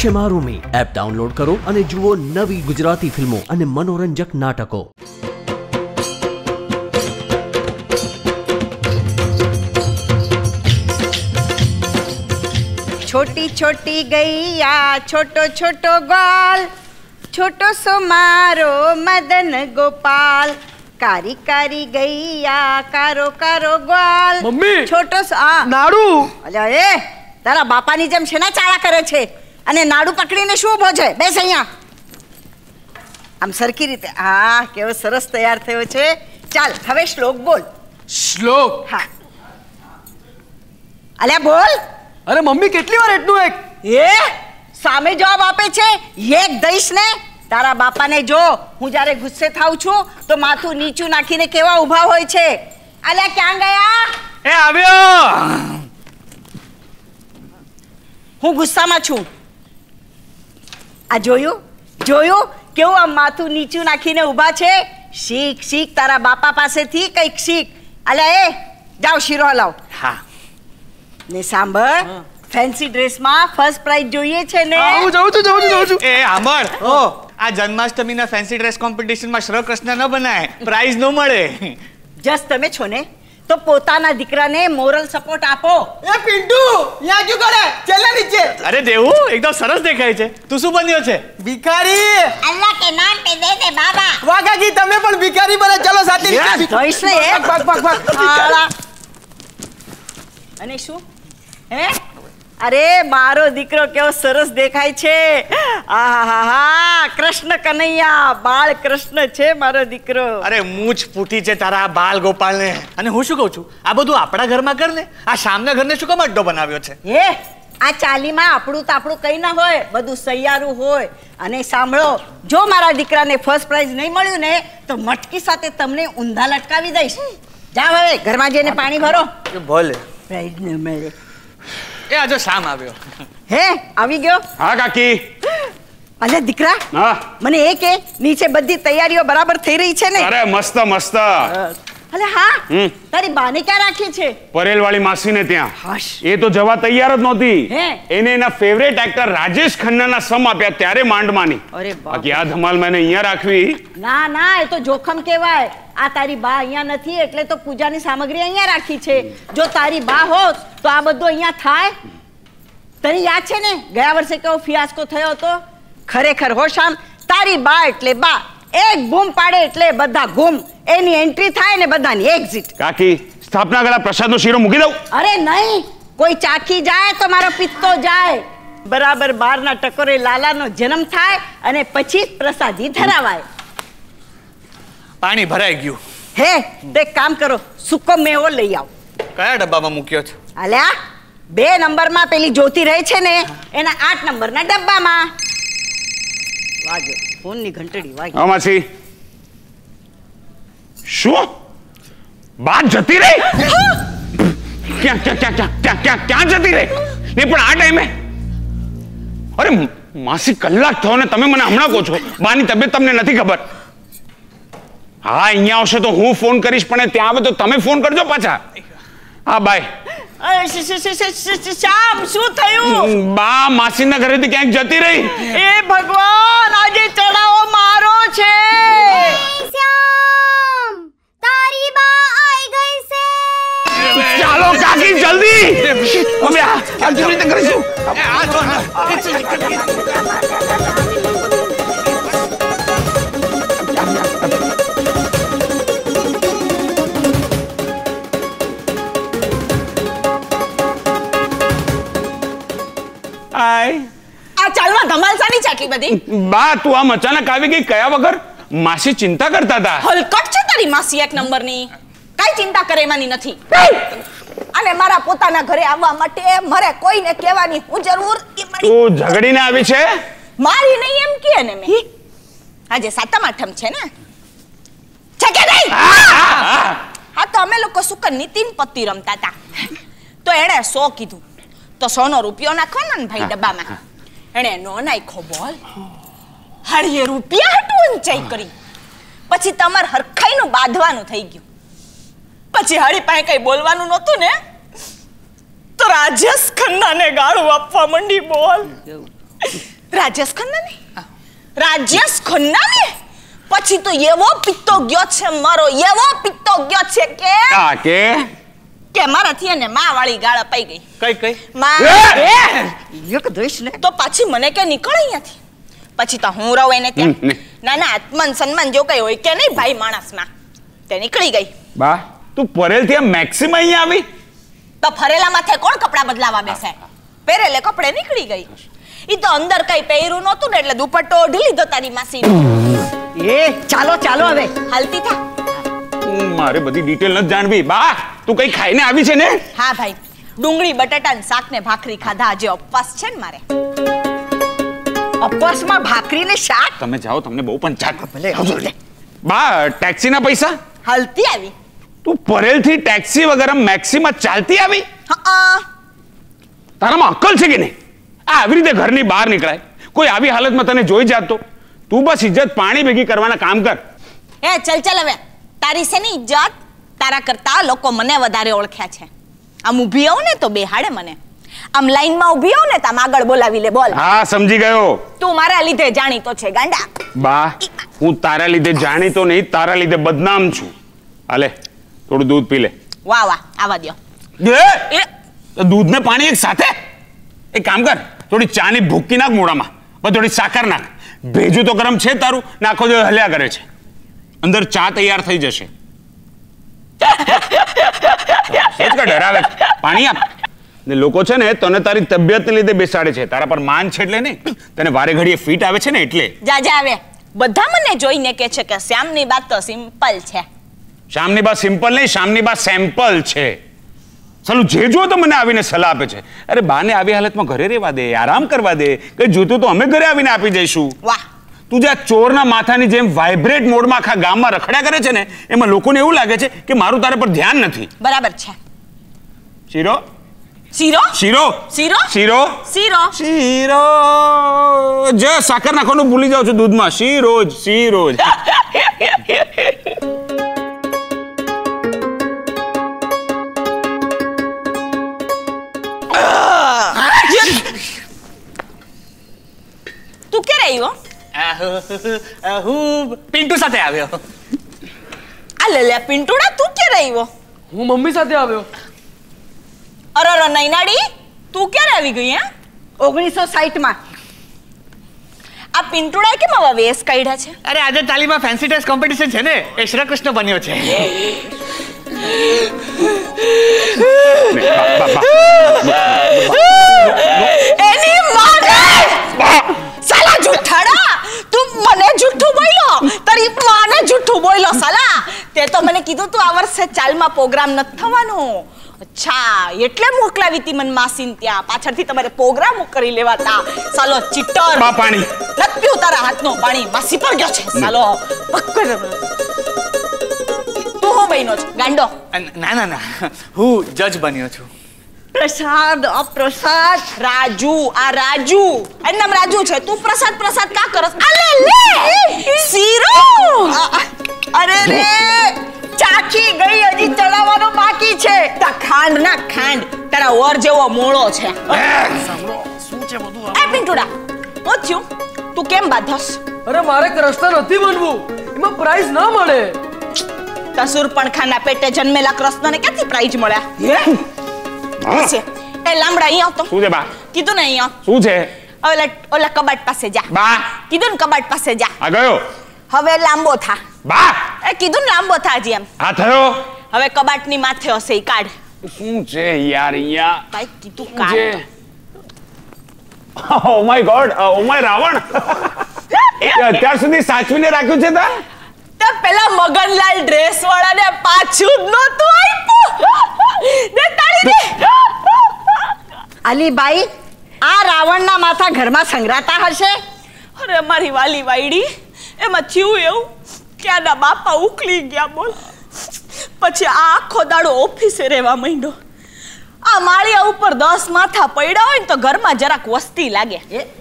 છે મારું મી app download કરો અને જુઓ નવી ગુજરાતી ફિલ્મો અને મનોરંજક નાટકો। छोटी छोटी गैया छोटो छोटो ग्वाल छोटो सो मारो मदन गोपाल कारी कारी गैया कारो कारो ग्वाल मम्मी छोटो नाडू અલ્યા એ તારા બાપાની જેમ છે ને ચાળા કરે છે અને નાડુ પકડીને શું ઉભો છે બેસ અહીંયા આમ સરખી રીતે હા કેવો સરસ તૈયાર થયો છે ચાલ હવે શ્લોક બોલ શ્લોક હા અલ્યા બોલ અરે મમ્મી કેટલી વાર એટલું એક એ સામે જવાબ આપે છે એક દઈશ ને તારા બાપાને જો હું જ્યારે ગુસ્સે થાઉં છું તો માથું નીચું નાખીને કેવા ઊભા હોય છે અલ્યા ક્યાં ગયા એ આવ્યો હું ગુસ્સામાં છું આ જોયું કેવું આમ માથું નીચું નાખીને ઊભા છે શીખ શીખ તારા બાપા પાસેથી કંઈક શીખ અલ્યા એ જાઓ શીરો હલાવ હા ને સાંભળ ફેન્સી ડ્રેસમાં ફર્સ્ટ પ્રાઇઝ જોઈએ છે ને હું જાઉં છું એ આંબળ આ જન્માષ્ટમીના ફેન્સી ડ્રેસ કોમ્પિટિશનમાં શ્રી કૃષ્ણ ન બનાય પ્રાઇઝ ન મળે જસ્ટ તમે છો ને તો પોતાના દીકરાને મોરલ સપોર્ટ આપો એ પિન્ટુ યહાં ક્યું કરે ચલ નીચે અરે દેવું એકદમ સરસ દેખાય છે તું શું બન્યો છે ભિખારી અલ્લાહ કે નામ पे दे दे बाबा વાઘાજી તમે પણ ભિખારી બને ચલો સાથે જોઈશ ને એ ભાગ અને શું હે અરે મારો દીકરો કેવો સરસ દેખાય છે આહાહા કૃષ્ણ કનૈયા બાળ કૃષ્ણ છે મારો દીકરો અરે મૂછ ફૂટી છે તારા બાલ ગોપાલને અને હું શું કહું છું આ બધું આપણા ઘરમાં કર ને આ સામના ઘરને શું કામ અડ્ડો બનાવ્યો છે હે આ ચાલીમાં આપણું તો આપણું કઈ ના હોય બધું સૈયારું હોય અને સાંભળો જો મારા દીકરાને ફર્સ્ટ પ્રાઇઝ નહીં મળ્યું ને તો મટકી સાથે તમને ઊંધા લટકાવી દઈશ જાવ હવે ઘરમાં જઈને પાણી ભરો ભલે પ્રાઇઝ ન મળે એ આજો શામ આવ્યો હે આવી ગયો હા કાકી અલે દીકરા હા મને એ કે નીચે બધી તૈયારીઓ બરાબર થઈ રહી છે ને અરે મસ્ત મસ્ત અલે હા તારી બાને ક્યાં રાખી છે પરેલવાળી માસીને ત્યાં હશ એ તો જવા તૈયાર જ નહોતી હે એને એના ફેવરેટ એક્ટર રાજેશ ખન્નાના સમ આપ્યા ત્યારે માંડમાની અરે બાકી આ ધમાલ મને અહીંયા રાખવી ના ના એ તો જોખમ કહેવાય આ તારી બા અહીંયા નથી એટલે તો પૂજાની સામગ્રી અહીંયા રાખી છે જો તારી બા હોત તો આ બધું અહીંયા થાય તને યાદ છે ને ગયા વર્ષે કેવો ફિયાસ્કો થયો હતો ખરેખર હોશામ તારી બા એટલે બા એક બૂમ પાડે એટલે બધા ગુમ એની એન્ટ્રી થાય ને બધાની એક્ઝિટ કાકી સ્થાપના ગળા પ્રસાદનો શીરો મૂકી દઉં અરે નહીં કોઈ ચાખી જાય તો મારો પિત્તો જાય બરાબર 12ના ટકોરે લાલાનો જન્મ થાય અને પછી પ્રસાદી ધરાવાય પાણી ભરાઈ ગયું હે તો એક કામ કરો સુકો મેવો લઈ આવ કયા ડબ્બામાં મૂક્યો છે અલ્યા 2 નંબરમાં પેલી જ્યોતિ રહે છે ને એના 8 નંબરના ડબ્બામાં વાગ્યો ફોનની ઘંટડી વાગી હા માસી શું બાત જતી રહી ક્યાં જતી રહી એ પણ આ ટાઈમે અરે માસી કલાક થયો ને તમે મને હમણાં કહો છો બાની તબિયત તમને નથી ખબર હા અહીંયા આવશે તો હું ફોન કરીશ પણ ત્યાં આવે તો તમે ફોન કરજો પાછા હા બાય શ્યામ શું થયું બા માસીના ઘરેથી ક્યાંક જતી રહી એ ભગવાન આજે ચડાવો મારો છે શ્યામ તારી બા આઈ ગઈ છે ચાલો કાકી જલ્દી હવે આ કેવી રીતે કરીશું આ ચાલવા ધમાલ સાની ચાટલી બધી બા તું આમ અચાનક આવી ગઈ કયા વગર માસી ચિંતા કરતા હતા હલકટ છે તારી માસી એક નંબરની કઈ ચિંતા કરે એમાંની નથી અને મારા પોતાના ઘરે આવવા માટે મારે કોઈને કહેવાની હું જરૂર તું ઝઘડીને આવી છે મારી નહીં એમ કે ને મે આજે 7મ 8મ છે ને છે કે નહીં હા તો અમે લોકો સુકનની 3 પત્તી રમતા હતા તો એણે 100 કીધું તો 100 નો રૂપિયો નાખવાનો ને ભાઈ ડબ્બામાં એણે નો નાખ્યો બોલ હળીએ રૂપિયા હટું ઊંચાઈ કરી પછી તમાર હરખાઈનું બાંધવાનું થઈ ગયું પછી હળી પાસે કઈ બોલવાનું નહોતું ને તો રાજેશ ખન્નાને ગાળું આપવા માંડી બોલ રાજેશ ખન્ના ને રાજેશ ખન્ના ને પછી તો એવો પિત્તો ગયો છે મારો એવો પિત્તો ગયો છે કે મારાથી એને માં વાળી ગાળ અપાઈ ગઈ. કઈ માં એક દ્વેષ ને તો પાછી મને કે નીકળ અહીંયાથી. પછી તો હું રહું એને ત્યાં. ના આત્મન સન્માન જો કઈ હોય કે નહીં ભાઈ માણસમાં તે નીકળી ગઈ. બા તું પરેલ થી મેક્સિમ અહીંયા આવી તો ફરેલા માથે કોણ કપડા બદલાવા બેસે? પહેરેલે કપડે નીકળી ગઈ. ઈ તો અંદર કઈ પહેર્યું નહોતું ને એટલે દુપટ્ટો ઓઢી લીધો તારી માસી. એ ચાલો હવે હાલતી થા. મારે બધી ડિટેલ નથી જાણવી. બા તું કઈ ખાઈને આવી છે ને? હા ભાઈ, ડુંગળી બટાટા ને શાક ને ભાખરી ખાધા. આજે ઉપવાસ છે ને મારે. ઉપવાસમાં ભાખરી ને શાક? તમે જાઓ, તમને બહુ પંચાયત. ભલે બા ટેક્સી ના પૈસા? હાલતી આવી. તું પરેલ થી ટેક્સી વગર મેક્સીમાં ચાલતી આવી? હા. તારામાં અક્કલ છે કે નહીં? આવી રીતે ઘરની બહાર નીકળાય? કોઈ આવી હાલતમાં તને જોઈ જાત તો તું બસ ઇજ્જત પાણી ભેગી કરવાના કામ કર. ચલ હવે તારી છે ને ઇજ્જત તારા કરતા લોકો મને વધારે ઓળખ્યા છે. આમ ઊભી આવું ને તો બેહાડે મને. આમ લાઈનમાં ઊભી આવું ને તો આમ આગળ બોલાવી લે. બોલ. હા સમજી ગયો. તું મારા લીધે જાણીતો છે ગાંડા. બા હું તારા લીધે જાણીતો નહીં, તારા લીધે બદનામ છું. હાલે થોડું દૂધ પી લે. વાહ આવા દો. દૂધ ને પાણી એક સાથે? એક કામ કર, થોડી ચાની ભૂકી નાખ મોડામાં, પછી થોડી સાકર નાખ. ભેજું તો ગરમ છે તારું, નાખો જો હલ્યા કરે છે. અંદર ચા તૈયાર થઈ જશે. ડરાવે પાણી આપ. ને લોકો છે ને તને તારી તબિયતને લીધે બેસાડે છે, તારા પર માન છે એટલે નહીં. તને વારે ઘડીએ ફીટ આવે છે ને એટલે. જા આવે. બધા મને જોઈને કે છે કે શ્યામની વાત તો સિમ્પલ છે. શ્યામની વાત સિમ્પલ નહીં, શ્યામની વાત સેમ્પલ છે. ચાલો જે જો તો મને આવીને સલાહ આપે છે. અરે બાને આવી હાલતમાં ઘરે રહેવા દે, આરામ કરવા દે. કઈ જોતું તો અમે ઘરે આવીને આપી જઈશું. વાહ તું જે ચોરના માથાની જેમ વાઇબ્રેટ મોડમાં આખા ગામમાં રખડ્યા કરે છે ને, એમાં લોકોને એવું લાગે છે કે મારું તારા પર ધ્યાન નથી. બરાબર છે. શીરો શીરો શીરો શીરો શીરો શીરો શીરો જે સાકર નાખવાનું ભૂલી જાવ છો દૂધમાં. શીરો તું ક્યારે આવ્યો? હું પિન્ટુ સાથે આવ્યો. લે પિન્ટુડા તું ક્યારે આવ્યો? હું મમ્મી સાથે આવ્યો. અરે નૈનાડી તું ક્યારે આવી ગઈ? 1960 આ પિન્ટુડા કેમ આવા વેશ કાઢ્યા છે? અરે આજે તાલીમાં ફેન્સી ડ્રેસ કોમ્પિટિશન છે ને, એ શ્રી કૃષ્ણ બન્યો છે. એની માને સાલા જુઠ્ઠાડા, તું મને જુઠ્ઠું બોલ્યો, તારી માને જુઠ્ઠું બોલ્યો સાલા. તે તો મને કીધું તું આ વર્ષે ચાલમાં પ્રોગ્રામ નથી થવાનો. અચ્છા એટલે મોકલાવી હતી મન માસીન ત્યાં, પાછળથી તમારે પ્રોગ્રામ કરી લેવાતા. સાલો ચીટર. પાણી નથી પીવું તારા હાથનો પાણી, માસી પર ગયો છે સાલો. તું હું બન્યો છે ગાંડો? ના હું જજ બન્યો છું. પ્રસાદ અપ્રસાદ. રાજુ એનું નામ રાજુ છે. તું પ્રસાદ કા કરસ? લે શીરો. અરે રે ચાખી ગઈ, હજી ચડાવવાનો બાકી છે. ખાંડ ના ખાંડ તારા ઓર જેવો મોળો છે. શું છે બધું? એ પિન્ટુડા હું થયું? તું કેમ બાધસ? અરે મારે કૃષ્ણ નથી બનવું, એમાં પ્રાઇઝ ના મળે. તસુર પણ ખાના પેટે જન્મેલા કૃષ્ણને ક્યાંથી પ્રાઇઝ મળ્યા? એ લામડા અહીંયા આવતો. શું છે બા? કીધું ને અહીંયા. શું છે? ઓલા કબાટ પાસે જા. બા કીધું ને કબાટ પાસે જા. આ ગયો. હવે લાંબો થા. બા એ કીધું ને લાંબો થા જી એમ. આ થયો. હવે કબાટની માથે હશે ઈ કાઢ. શું છે યાર અહીંયા? ભાઈ કીધું કાઢ. Oh my God, oh my Ravan. અત્યાર સુધી સાચવીને રાખ્યું છે તા? તે પેલા મગનલાલ ડ્રેસ વાળાને પાછું જ નહોતું આપ્યું. ને તાળી દે. અલીબાઈ આ રાવણના માથા ઘરમાં સંગ્રાતા હશે. અરે મારી વાલી વાયડી, એમાં થયું એવું કે આના બાપા ઉકલી ગયા બોલ. પછી આ આખો દાડો ઓફિસે રહેવા માંડ્યો. આ માળિયા ઉપર 10 માથા પડ્યા હોય ને તો ઘરમાં જરાક વસ્તી લાગે.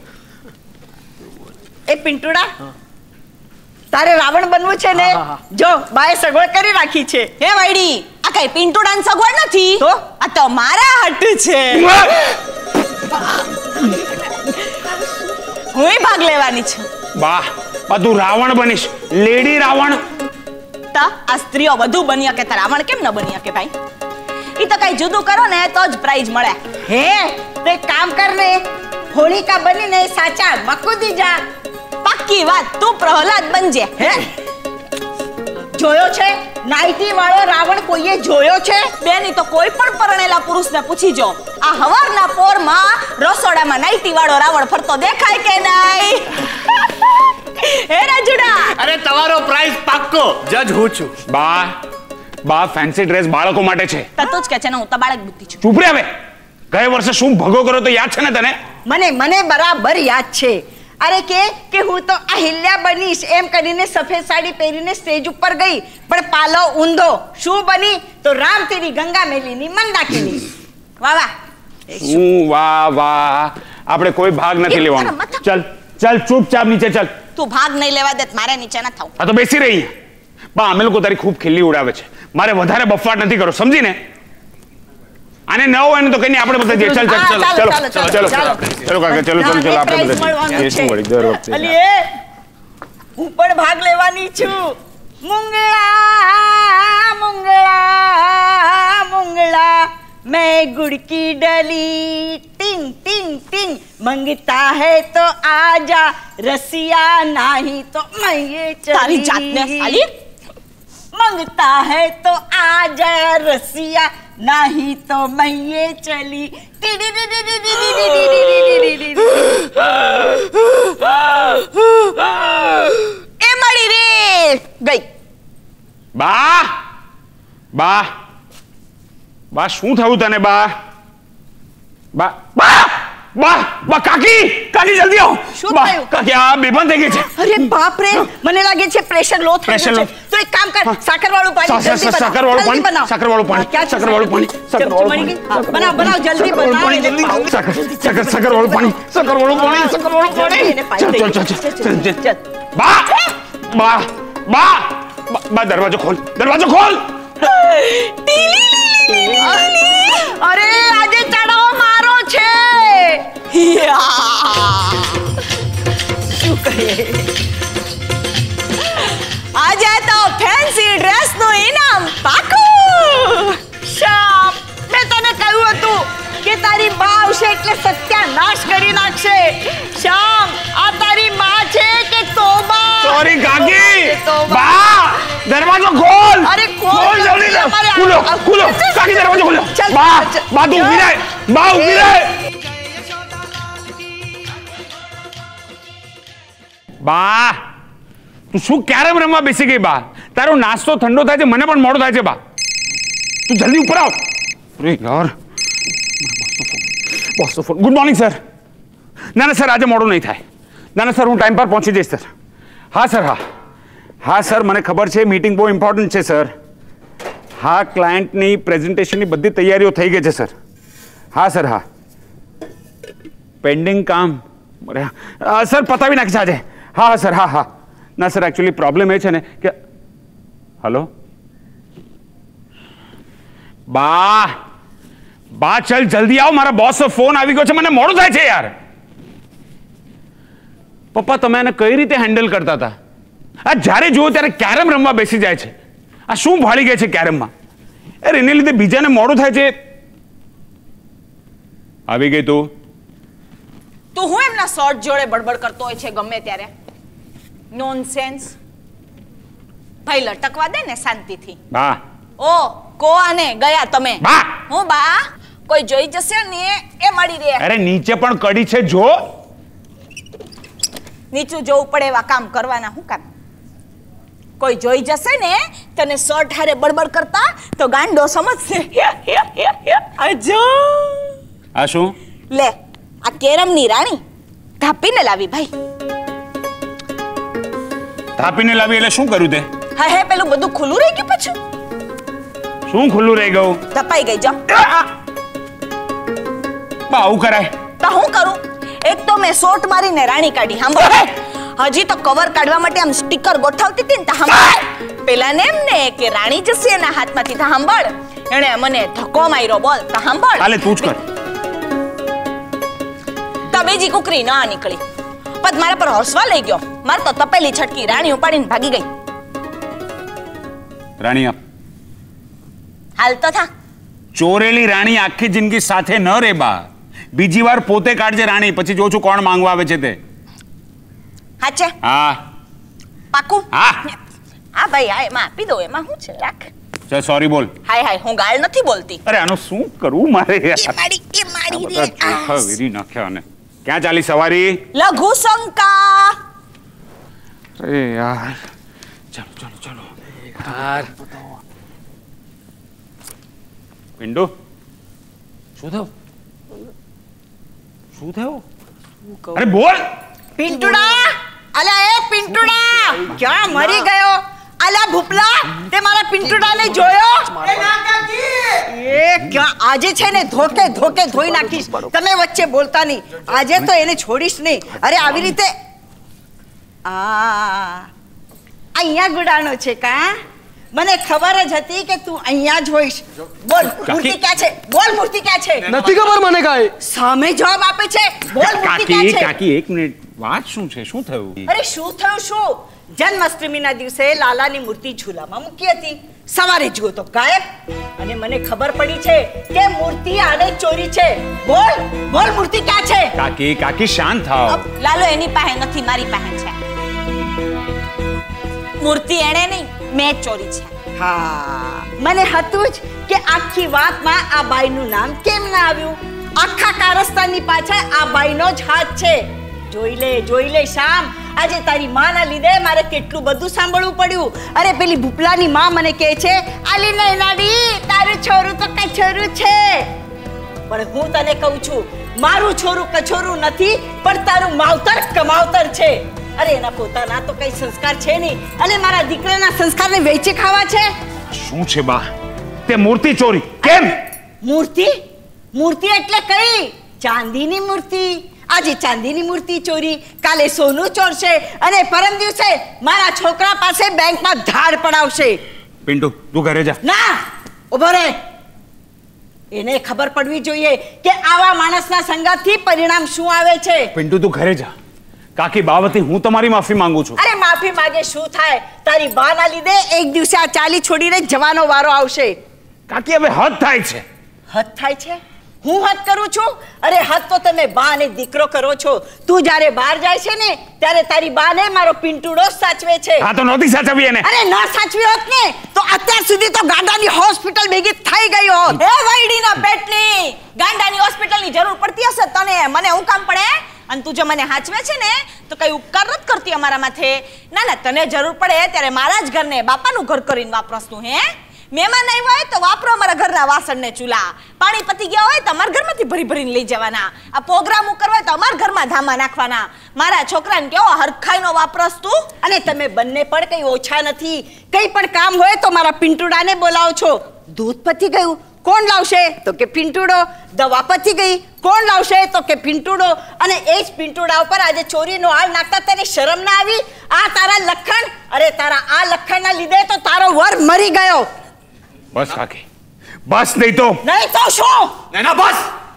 એ પિન્ટુડા તારે રાવણ બનવું છે ને? જો બાએ સગવડ કરી રાખી છે. હે વાયડી, આ કઈ પિન્ટુડાની સગવડ નથી તો આ તો મારા હટ છે. હુંય ભાગ લેવાની છું. બા તું રાવણ બનીશ, લેડી રાવણ. તા આ સ્ત્રીઓ વધુ બની કે રાવણ કેમ ન બની કે ભાઈ? ઈ તો કઈ જુદું કરો ને તો જ પ્રાઇઝ મળે. હે તો એક કામ કર ને, હોલિકા બનીને સાચા મકુદી જા. પાક્કી વાત, તું પ્રહલાદ બનજે. હે જોયો છે નાઈટી વાળો રાવણ કોઈએ જોયો છે? બેની તો કોઈ પણ પરણેલા પુરુષને પૂછી જો, આ હવારના પોરમાં રસોડામાં નાઈટી વાળો રાવણ ફરતો દેખાય કે નહીં? હે રાજુડા, અરે તમારો પ્રાઇઝ પાક્કો, જજ હું છું. બા ફેન્સી ડ્રેસ બાળકો માટે છે. તું જ કે છે ને હું તો બાળક બુદ્ધિ છું. ચૂપ રે હવે. ગયા વર્ષે શું ભગો કર્યો તો યાદ છે ને તને? મને બરાબર યાદ છે. અરે કે હું તો અહિલ્યા બનીશ એમ કરીને સફેદ સાડી પહેરીને સ્ટેજ ઉપર ગઈ, પણ પાલો ઊંધો. શું બની? તો રામ તેરી ગંગા મેલીની મંદાકિની. વાહ વાહ. શું વાહ. આપણે કોઈ ભાગ નથી લેવાનો. ચાલ ચૂપચાપ નીચે ચાલ. તું ભાગ નહીં લેવા દે મારે નીચે ન થાવ. આ તો બેસી રહી. બા અમે લોકો તારી ખૂબ ખીલ્લી ઉડાવે છે, મારે વધારે બફાટ નથી કરો, સમજી ને? આને ન હોય ને તો કઈ આપણે બધા જઈએ. ચાલ કાકા, ચલો આપણે બધા જઈએ. શું વળી દર વખતે અલી એ હું પણ ભાગ લેવાની છું. मुंगला मैं गुड़ की डली टिंग टिंग टिंग मंगता है तो आजा रसिया नहीं तो मैं ये તારી જાતને સાલી. मंगता है तो आजा रसिया नहीं तो मैं ये चली. એ મળી રે ગઈ. બા શું થયું તને? બા કાકી જલ્દી આવો. શું થયું? કાકી આ બેભાન થઈ ગઈ છે. અરે બાપ રે, મને લાગે છે પ્રેશર લો થઈ ગયું છે. તો એક કામ કર, સાકર વાળું પાણી જલ્દી બનાવ. સાકર વાળું પાણી બનાવ જલ્દી બનાવ. સાકર વાળું પાણી. બા દરવાજો ખોલ. અરે આજે ચડાવો મારો છે. શું કહે? આજે તો ફેન્સી ડ્રેસ નું ઇનામ પાકું. શ્યામ, મેં તને કહ્યું હતું કે તારી બા આવશે એટલે સત્યાનાશ કરી નાખશે. શ્યામ, આ તારી માં છે કે તોબા? સોરી કાકી. બા દરવાજો ખોલ. અરે ખોલ જલ્દી. ખોલો કાકી, દરવાજો ખોલો. બા તું ઊભી રહે. બા તું શું કેરમ રમવા બેસી ગઈ? બા તારો નાસ્તો ઠંડો થાય છે, મને પણ મોડો થાય છે. બા તું જલ્દી ઉપર આવ. અરે યાર, boss phone. Good morning sir. ના સર, આજે મોડું નહીં થાય. ના સર, હું ટાઈમ પર પહોંચી જઈશ સર. હા સર, મને ખબર છે મીટિંગ બહુ ઇમ્પોર્ટન્ટ છે સર. હા, ક્લાયન્ટની પ્રેઝન્ટેશનની બધી તૈયારીઓ થઈ ગઈ છે સર. હા સર, હા પેન્ડિંગ કામ સર પતાવી નાખશે આજે. હા સર, હા ના સર, એકચ્યુઅલી પ્રોબ્લેમ એ છે ને કે હલો બા ચલ જલ્દી આવ, મારા બોસનો ફોન આવી ગયો છે, મને મોડું થાય છે યાર. પપ્પા તમે એને કઈ રીતે હેન્ડલ કરતા હતા? આ જ્યારે જુઓ ત્યારે કેરમ રમવા બેસી જાય છે. આ શું ભાળી ગયા છે કેરમમાં? યાર એને લીધે બીજાને મોડું થાય છે. આવી ગઈ તું હું એમના શર્ટ જોડે બડબડ કરતો હોય છે ગમે ત્યારે. નોનસેન્સ. ભાઈ લટકવા દે ને શાંતિથી. બા ઓ કો આને ગયા તમે? બા હું બા કોઈ જોઈ જશે ને એ મળી રહે. અરે નીચે પણ કડી છે જો. નીચું જોવું પડે એવા કામ કરવાના શું કામ? કોઈ જોઈ જશે ને તને શર્ટ હારે બડબડ કરતા તો ગાંડો સમજશે. આજો આ શું? લે આ કેરમની રાણી ધાપીને લાવી ભાઈ. થાપીને લાવી એટલે શું કર્યું તે? હા હે પેલું બધું ખુલ્લું રહી ગયું પછી. શું ખુલ્લું રહી ગયું? ધપાઈ ગઈ જો. બા આવું કરાય? તો હું કરું? એક તો મેં શોટ મારીને રાણી કાઢી. સાંભળ, હજી તો કવર કાઢવા માટે આમ સ્ટીકર ગોઠવતી હતી ને તો સાંભળ, પેલા ને એમ ને કે રાણી જશે એના હાથમાંથી. તો સાંભળ, એણે મને ધક્કો માર્યો. બોલ તો સાંભળ. હાલે તું જ કર. તો બીજી કુકરી ના નીકળી. પદ મારા પર હસવા લઈ ગયો. માર તો તપેલી છટકી રાણી ઉપાડીને ભાગી ગઈ. રાણી આપ હાલ તો થા. ચોરેલી રાણી આખી જિંદગી સાથે ન રે બા. બીજી વાર પોતે કાઢજે રાણી, પછી જો છું કોણ માંગવા આવે છે તે. હાચે? હા પાકું? હા હા ભાઈ, હા એમાં આપી દો, એમાં શું છે, રાખ. ચાલ સોરી બોલ. હાય હાય, હું ગાળ નથી બોલતી. અરે આનો શું કરવું મારે એ મારી રે. ચોખા વેરી નાખ્યા અને ક્યાં ચાલી સવારી? લઘુ શંકા. અરે યાર ચાલો ચાલો ચાલો યાર પિન્ટુ શું થયું? શું થયું? અરે બોલ. પિન્ટુડા, અલા એ પિન્ટુડા, ક્યાં મરી ગયો? અલા ભૂપલા, તે મારા પિન્ટુડાને જોયો? એ ક્યાં આજે છે ને ધોકે ધોકે ધોઈ નાખીશ. તમે વચ્ચે બોલતા નહીં. આજે તો એને છોડીશ નહીં. અરે આવી રીતે અહીંયા ગુડાનો છે કા? મને ખબર જ હતી કે તું અહીંયા જ હોઈશ. બોલ મૂર્તિ ક્યાં છે? બોલ મૂર્તિ ક્યાં છે? નથી ખબર મને કાંઈ. સામે જવાબ આપે છે. બોલ મૂર્તિ ક્યાં છે? કાકી એક મિનિટ, વાત શું છે? શું થયું? અરે શું થયું શું? જન્માષ્ટમીના દિવસે લાલાની મૂર્તિ ઝૂલામાં મૂકી હતી. સવારે જુઓ તો ગાયબ. અને મને ખબર પડી છે કે મૂર્તિ આડે ચોરી છે. બોલ બોલ મૂર્તિ ક્યાં છે? કાકી કાકી શાંત થાઓ. લાલો એની પાસે નથી, મારી પાસે છે. મૂર્તિ એણે નહીં, મેં ચોરી છે. હા, મને હતું જ કે આખી વાતમાં આ બાઈનું નામ કેમ ના આવ્યું. આખા કારસ્તાનની પાછળ આ બાઈનો જ હાથ છે. જોઈ લે શામ, આજે તારી માના લીધે મારે કેટલું બધું સાંભળવું પડ્યું. અરે પેલી ભૂપલાની માં મને કહે છે, આલી નહીં નાડી, તારું છોરું તો કછોરું છે. પણ હું તને કહું છું, મારું છોરું કછોરું નથી, પણ તારું માવતર કમાવતર છે. અરે એના પોતાના તો કઈ સંસ્કાર છે નહીં, અને મારા દીકરાના સંસ્કારને વેચી ખાવા છે. શું છે બા? તે મૂર્તિ ચોરી કેમ? મૂર્તિ એટલે કઈ? ચાંદીની મૂર્તિ. આજે ચાંદીની મૂર્તિ ચોરી, કાલે સોનું ચોરશે, અને પરમ દિવસે મારા છોકરા પાસે બેંકમાં ધાડ પડાવશે. પિન્ટુ તું ઘરે જા. ના, ઉભો રહે. એને ખબર પડવી જોઈએ કે આવા માણસના સંગાતથી પરિણામ શું આવે છે. પિન્ટુ તું ઘરે જા. કાકી બાબતથી હું તમારી માફી માંગુ છું. અરે માફી માંગે શું થાય? તારી બાના લીધે એક દિવસે આ ચાલી છોડીને જવાનો વારો આવશે. કાકી હવે હદ થાય છે. હદ થાય છે? હું હદ કરું છું? અરે હદ તો તમે બા અને દીકરો કરો છો. તું જ્યારે બહાર જાય છે ને ત્યારે તારી બાને મારો પિન્ટુડો સાચવે છે. હા તો નહોતી સાચવી એને. અરે ના સાચવી હોત ને તો અત્યાર સુધી તો ગાંડાની હોસ્પિટલ ભેગી થઈ ગઈ હોત. એ વૈડીના પેટલી, ગાંડાની હોસ્પિટલની જરૂર પડતી હશે તને, મને હું કામ પડે? અને તું જો મને હાચવે છે ને તો કઈ ઉપકાર નથી કરતી અમારા માથે. ના ના, તને જરૂર પડે ત્યારે મારા જ ઘરને બાપાનું ઘર કરીને વાપરસ તું. હે મહેમાન આવ્યા હોય તો વાપરો અમારા ઘરના વાસણને ચૂલા. પાણી પતી ગયા હોય તો અમારા ઘરમાંથી ભરી ભરીને લઈ જવાના. આ પ્રોગ્રામ કરવા હોય તો અમારા ઘરમાં ધામા નાખવાના. મારા છોકરાને કેવો હરખાઈનો વાપરસ તું. અને તમે બંને પણ કઈ ઓછા નથી. કઈ પણ કામ હોય તો મારા પિન્ટુડાને બોલાવો છો. દૂધ પતી ગયું, કોણ લાવશે? તો કે પિન્ટુડો. દવા પતી ગઈ, કોણ લાવશે? તો કે પિન્ટુડો. અને એ જ પિન્ટુડા ઉપર આજે ચોરીનો હાલ નાખતા તને શરમ ના આવી? આ તારા લખણ, અરે તારા આ લખણના લીધે તો તારો વર મરી ગયો. બસ કાકી, બસ. નહીં તો શું? ના બસ.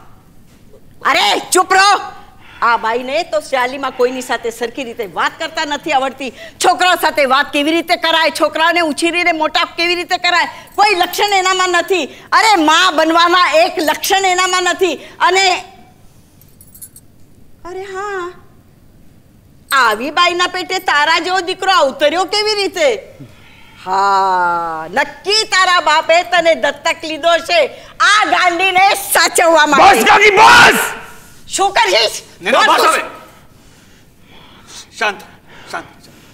અરે ચૂપ રહો. આ બાઈને તો શાલીમાં કોઈની સાથે સરખી રીતે વાત કરતા નથી આવડતી. છોકરાઓ સાથે વાત કેવી રીતે કરાય, છોકરાઓને ઉછીરીને મોટા કેવી રીતે કરાય, કોઈ લક્ષણ એનામાં નથી. અરે માં બનવાના એક લક્ષણ એનામાં નથી. અને અરે હા, આવી બાઈના પેટે તારા જેવો દીકરો અવતર્યો કેવી રીતે? હા, નક્કી તારા બાપે તને દત્તક લીધો છે આ ગાંડીને સાચવવા માટે. બસ કાકી બસ. શું કરીશ? બસ હવે. શાંત શાંત.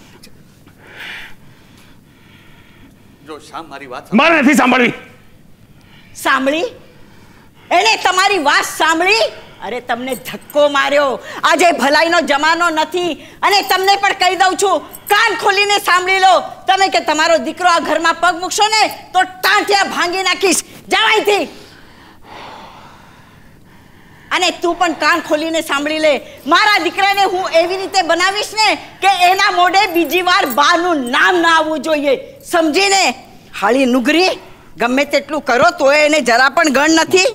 જો શામ મારી વાત મારે નથી સાંભળવી. સાંભળી? એને તમારી વાત સાંભળી? અરે તમને ધક્કો માર્યો. આજે ભલાઈનો જમાનો નથી. અને તમને પણ કહી દઉં છું, કાન ખોલીને સાંભળી લો. તમે કે તમારો દીકરો આ ઘરમાં પગ મૂકશો ને તો ટાંટિયા ભાંગી નાખીશ. જાવ અહીંથી. અને તું પણ કાન ખોલીને સાંભળી લે. મારા દીકરાને હું એવી રીતે બનાવીશ ને કે એના મોઢે બીજી વાર બાનું નામ ના આવવું જોઈએ. સમજીને? હાળી નુગરી, ગમે તેટલું કરો તોય એને જરા પણ ગણ નથી.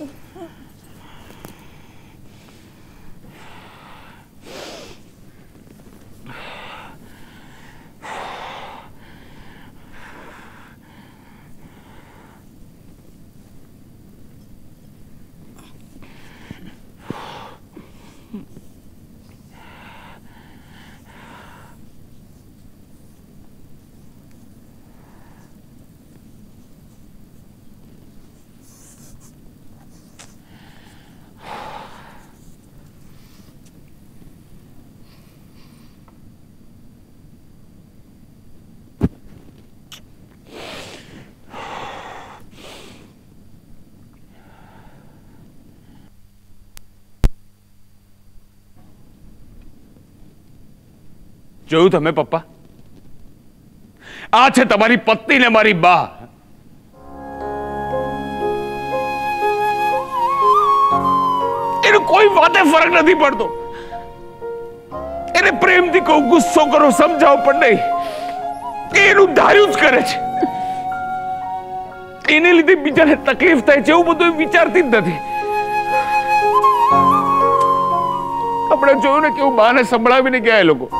જોયું તમે પપ્પા? આ છે તમારી પત્ની ને મારી બા. એને કોઈ વાતે ફરક નથી પડતો. એને પ્રેમથી કહું, ગુસ્સો કરો, સમજાવો, પણ નહીં. એનું ધાર્યું જ કરે છે. એને લીધે બીજાને તકલીફ થાય છે એવું બધું વિચારતી જ નથી. આપણે જોયું ને કેવું બાને સંભળાવીને ગયા એ લોકો.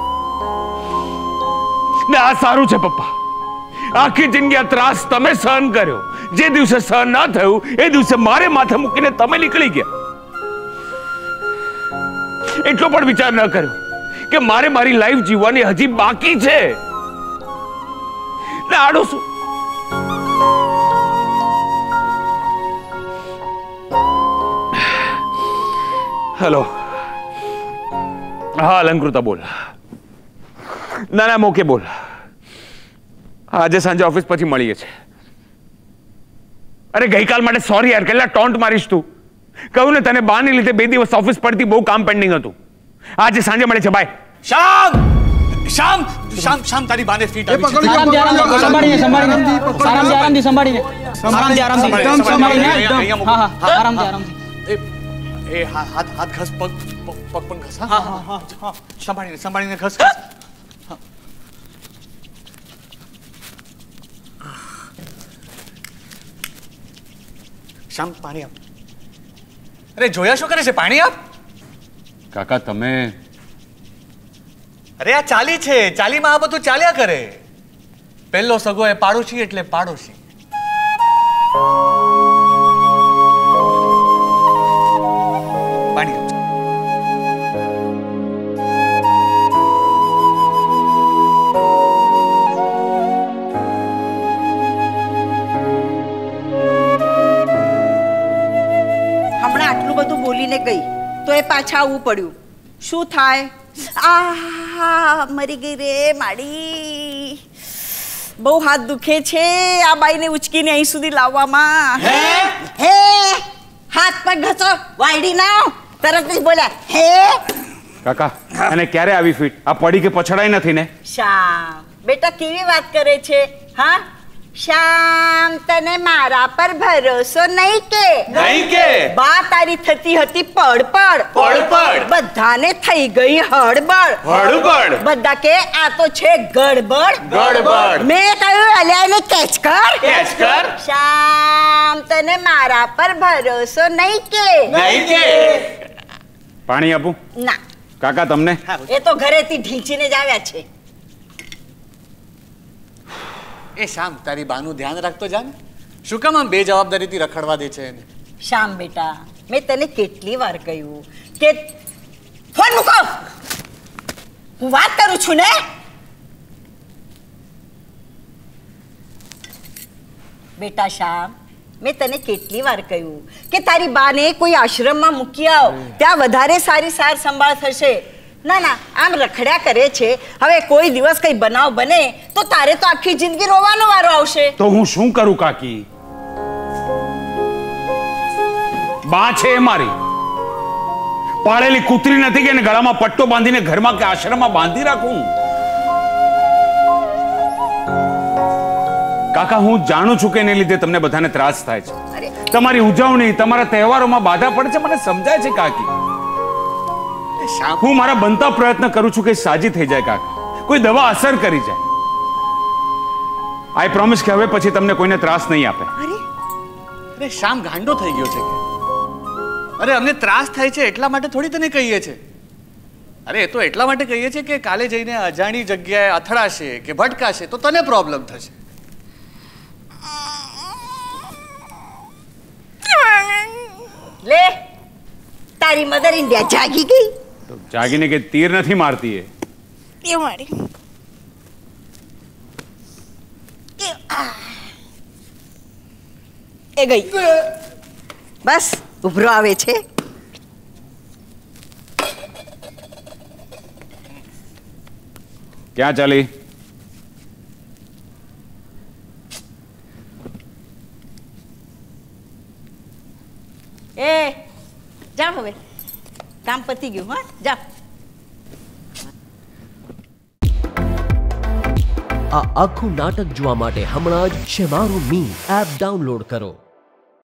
ને આ સારું છે પપ્પા. આખી જિંદગી આ ત્રાસ તમે સહન કર્યો. જે દિવસે સહન ના થયું એ દિવસે મારે માથે મૂકીને તમે નીકળી ગયા. એટલો પણ વિચાર ન કર્યો કે મારે મારી લાઈફ જીવવાની હજી બાકી છે. ને આડો શું? હેલો. હા અલંકૃતા બોલ. ના ના મોકે બોલ. આજે સાંજે ઓફિસ પછી મળીએ છે. અરે ગઈકાલ માટે સોરી યાર, કેટલા ટોન્ટ મારીશ તું. કહું ને તને બાને લીધે 2 દિવસ ઓફિસ પડતી, બહુ કામ પેન્ડિંગ હતું. આજે સાંજે મળે છે. બાય. શ્યામ શ્યામ શ્યામ શ્યામ તારી બાને ફીટ આવી છે. આરામથી એ હાથ ઘસ, પગ પણ ઘસ. હા સંભાળીને ઘસ. શ્યામ પાણી આપ. અરે જોયા શું કરે છે? પાણી આપ. કાકા તમે. અરે આ ચાલી છે, ચાલીમાં આ બધું ચાલ્યા કરે. પહેલો સગો એ પાડોશી એટલે પાડોશી. પાણી આપ. હમણાં આટલું બધું બોલીને ગઈ તો એ પાછા આવવું પડ્યું. શું થાય? આ મરી ગઈ રે માડી. બહુ હાથ દુખે છે આ બાઈને ઉચકીને અહીં સુધી લાવવામાં. હે હાથ પગ ઘસો, વાયડી ના તરત જ બોલ્યા હે. કાકા અને ક્યારે આવી ફીટ? આ પડી કે પછડાઈ નથી ને? શ્યામ બેટા કેવી વાત કરે છે? હા શ્યામ, તને મારા પર ભરોસો નહીં કે? નહીં કે? બા તારી થતી હતી પડપડ. બધાને થઈ ગઈ હડબડ. બધા કે આ તો છે ગડબડ. મેં કહ્યું અલ્યા એને કેચ કર. શ્યામ, તને મારા પર ભરોસો નહીં કે? પાણી આપું? ના કાકા તમને? એ તો ઘરેથી ઢીંચીને જ આવ્યા છે. એ શ્યામ તારી બાનું ધ્યાન રાખતો જા ને. શું કામ આમ બેજવાબદારીથી રખડવા દે છે એને? શ્યામ બેટા, મેં તને કેટલી વાર કહ્યું કે ફોન મૂકો, હું વાત કરું છું ને. બેટા શ્યામ, મેં તને કેટલી વાર કહ્યું કે તારી બાને કોઈ આશ્રમમાં મૂકી આવ, ત્યાં વધારે સારી સાર સંભાળ થશે. ના ના, આમ રખડ્યા કરે છે. હવે કોઈ દિવસ કઈ બનાવ બને તો તારે તો આખી જિંદગી રોવાનો વારો આવશે. તો હું શું કરું કાકી? બા છે મારી, પાળેલી કૂતરી નથી કે એને ગળામાં પટ્ટો બાંધીને ઘરમાં કે આશ્રમમાં બાંધી રાખું? કાકા હું જાણું છું કે એને લીધે તમને બધાને ત્રાસ થાય છે. તમારી ઉજવણી, તમારા તહેવારોમાં બાધા પડે છે, મને સમજાય છે કાકી. હું મારા બનતા પ્રયત્ન કરું છું કે સાજી થઈ જાય કાકા, કોઈ દવા અસર કરી જાય. આઈ પ્રોમિસ કે હવે પછી તમને કોઈને ત્રાસ નહીં આપે. અરે શ્યામ ગાંડો થઈ ગયો છે કે? અરે અમને ત્રાસ થાય છે એટલા માટે થોડી તને કહીએ છે. અરે એ તો એટલા માટે કહીએ છે કે કાલે જઈને અજાણી જગ્યાએ અથડાશે કે ભટકાશે તો તને પ્રોબ્લેમ થશે. લે તારી મધર ઇન્ડિયા જાગી ગઈ. तो जागीने के तीर नहीं मारती है। ये मारी એ ગઈ બસ ઉભરો આવે છે. ક્યાં ચાલી? એ જાઓ હવે, કામ પતી ગયું. હા જાઓ. આ આખું નાટક જોવા માટે હમણાં જ શેમારું મી એપ ડાઉનલોડ કરો.